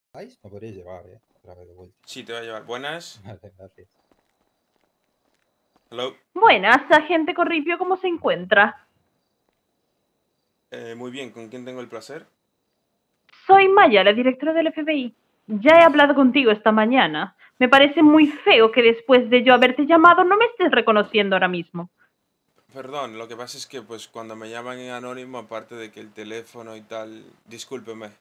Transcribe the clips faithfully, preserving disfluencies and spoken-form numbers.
¿Me podríais llevar, eh? Otra vez de vuelta. Sí, te voy a llevar. Buenas. Vale, gracias. Hello. Buenas, agente Corripio, ¿cómo se encuentra? Eh, muy bien, ¿con quién tengo el placer? Soy Maya, la directora del F B I. Ya he hablado contigo esta mañana. Me parece muy feo que después de yo haberte llamado no me estés reconociendo ahora mismo. Perdón, lo que pasa es que pues cuando me llaman en anónimo, aparte de que el teléfono y tal, discúlpeme.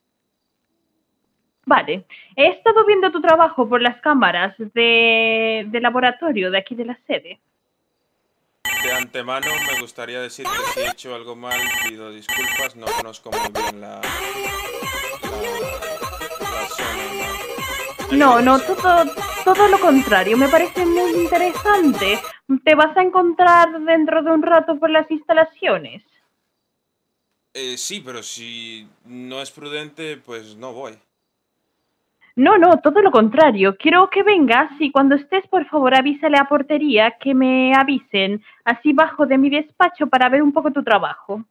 Vale, he estado viendo tu trabajo por las cámaras de, de laboratorio de aquí de la sede. De antemano me gustaría decir que si he hecho algo mal, pido disculpas, no conozco muy bien la, la, la zona. No, no, todo, todo lo contrario, me parece muy interesante. Te vas a encontrar dentro de un rato por las instalaciones. Eh, sí, pero si no es prudente, pues no voy. No, no, todo lo contrario. Quiero que vengas y cuando estés, por favor, avísale a portería que me avisen. Así bajo de mi despacho para ver un poco tu trabajo.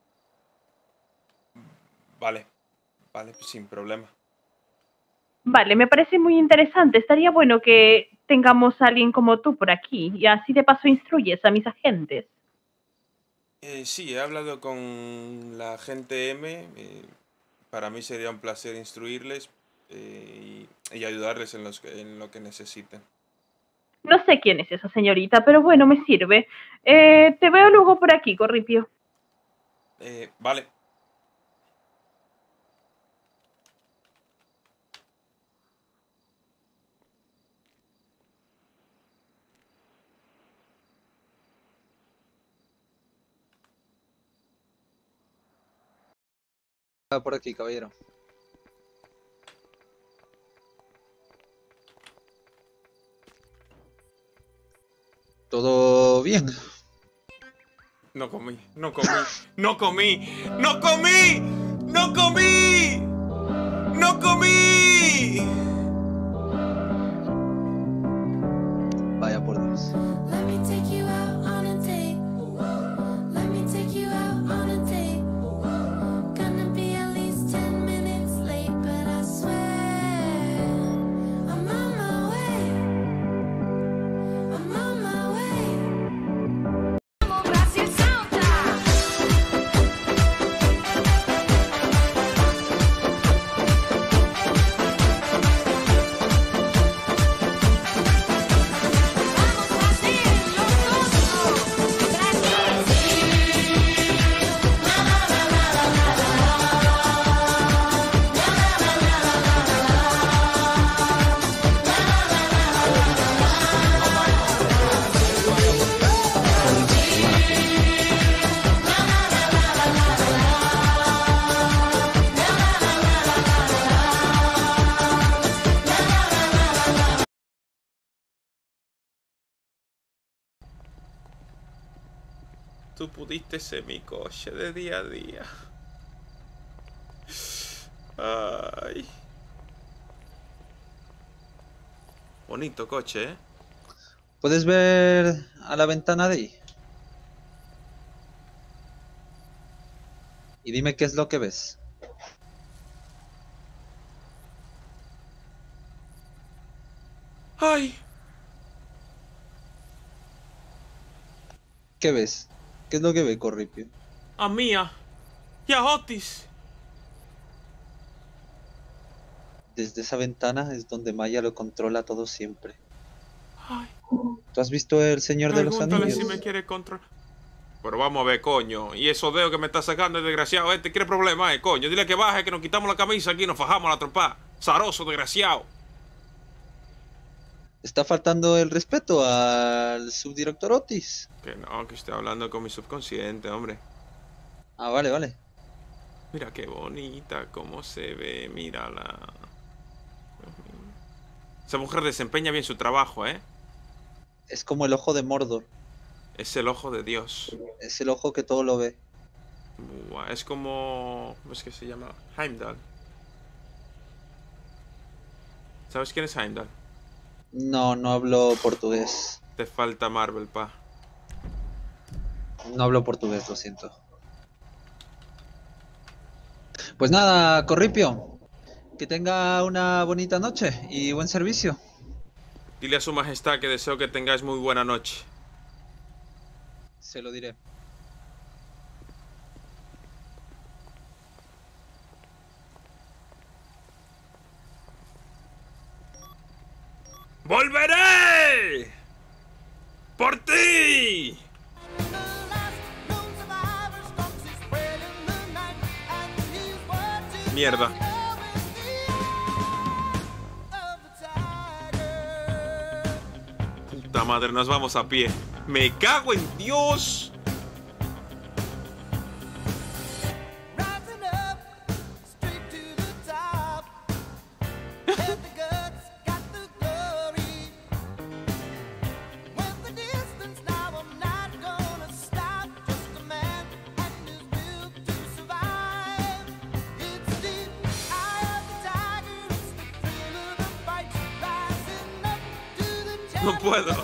Vale, vale, pues sin problema. Vale, me parece muy interesante. Estaría bueno que tengamos a alguien como tú por aquí y así de paso instruyes a mis agentes. Eh, sí, he hablado con la agente M. Eh, para mí sería un placer instruirles eh, y, y ayudarles en, los, en lo que necesiten. No sé quién es esa señorita, pero bueno, me sirve. Eh, te veo luego por aquí, Corripio. Eh, vale. Por aquí, caballero. ¿Todo bien? No comí, no comí, no comí, no comí, no comí, no comí. Vaya por Dios. Let me take you out on a date. Let me take you out on a date. Gonna be at least ten minutes late, but I swear I'm on my way. I'm on my way. Vamos Brasil, salta. Vamos Brasil, los dos. Brasil. Tú pudiste ser mi coche de día a día. Ay. Bonito coche, ¿eh? ¿Puedes ver a la ventana de ahí? Y dime qué es lo que ves. Ay. ¿Qué ves? ¿Qué es lo que ve, Corripio? A Mía y a Otis. Desde esa ventana es donde Maya lo controla todo siempre. Ay. ¿Tú has visto El Señor de los Pregúntale Anillos? si me quiere controlar. Pero vamos a ver, coño. Y esos dedos que me está sacando el desgraciado este, ¿quiere problema, eh, coño? Dile que baje, que nos quitamos la camisa aquí y nos fajamos la trompa. Zaroso, desgraciado. Está faltando el respeto al subdirector Otis. Que no, que estoy hablando con mi subconsciente, hombre. Ah, vale, vale. Mira qué bonita, cómo se ve, mírala. Esa mujer desempeña bien su trabajo, ¿eh? Es como el ojo de Mordor. Es el ojo de Dios. Es el ojo que todo lo ve. Buah, es como... ¿Cómo es que se llama? Heimdall. ¿Sabes quién es Heimdall? No, no hablo portugués. Te falta Marvel, pa. No hablo portugués, lo siento. Pues nada, Corripio. Que tenga una bonita noche y buen servicio. Dile a su majestad que deseo que tengáis muy buena noche. Se lo diré. ¡Volveré! ¡Por ti! Mierda. Puta madre, nos vamos a pie. ¡Me cago en Dios! No puedo.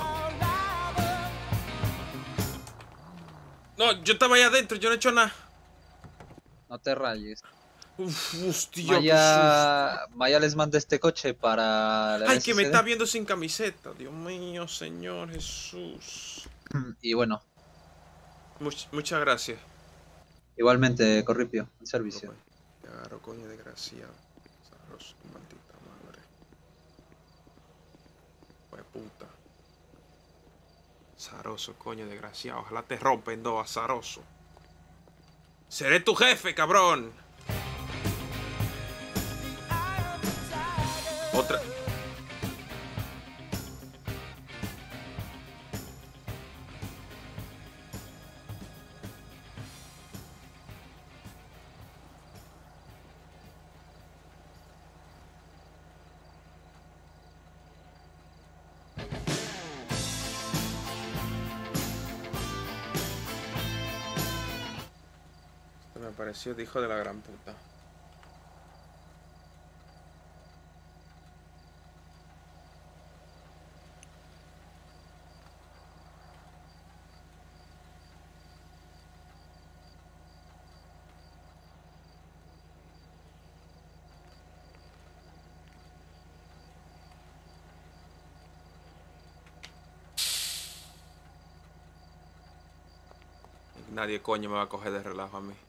No, yo estaba ahí adentro, yo no he hecho nada. No te rayes. Uf, hostia, Maya, Maya les manda este coche para... la ay, que me L S D. está viendo sin camiseta. Dios mío, Señor Jesús. Y bueno, Much- muchas gracias. igualmente, Corripio, en servicio. Te agarro, coño, desgraciado. Sabroso, maldita madre. Fue puta. Zaroso, coño, desgraciado. Ojalá te rompen dos, azaroso. Seré tu jefe, cabrón. Otra. Esto me pareció de hijo de la gran puta. Nadie coño me va a coger de relajo a mí.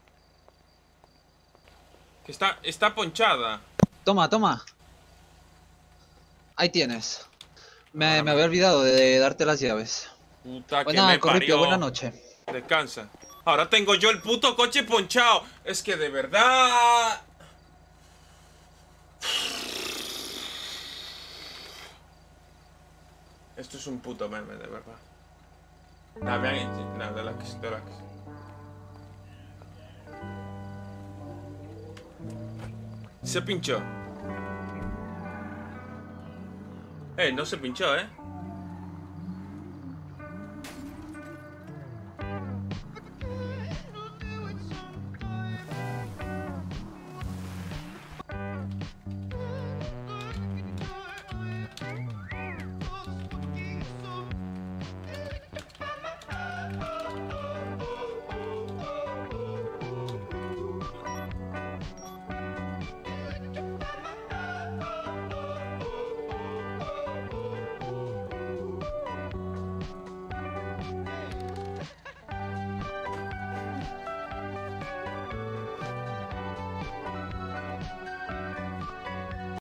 Que está, está ponchada. Toma, toma. Ahí tienes. Me, Ahora me me- había olvidado de darte las llaves. Puta que Buena, me Corripio, parió. buena noche. Descansa. Ahora tengo yo el puto coche ponchado. Es que de verdad. Esto es un puto meme, de verdad. Nada, me han hecho. Nada, de la que de la que- Se pinchó. Eh, no se pinchó, eh.